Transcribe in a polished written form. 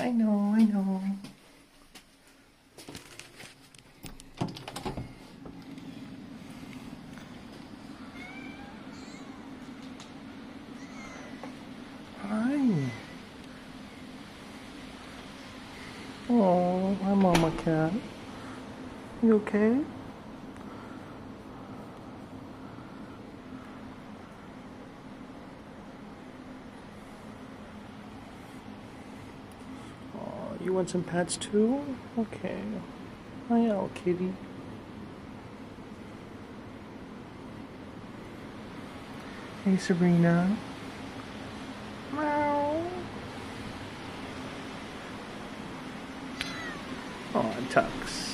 I know, I know. Hi. Oh, hi, Mama Cat. You okay? Oh, you want some pets too? Okay. Hi, owl kitty. Hey, Sabrina. Meow. Oh, Tux.